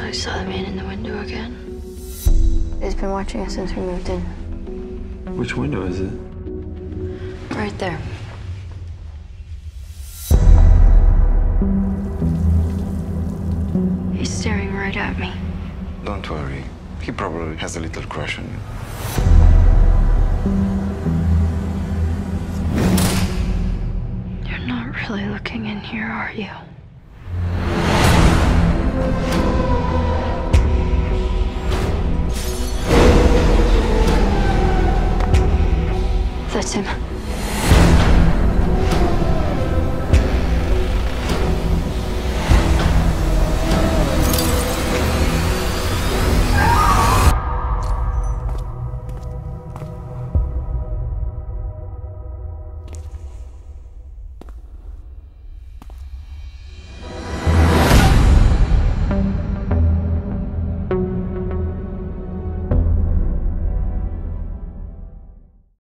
I saw the man in the window again. He's been watching us since we moved in. Which window is it? Right there. He's staring right at me. Don't worry. He probably has a little crush on you. You're not really looking in here, are you? That's him.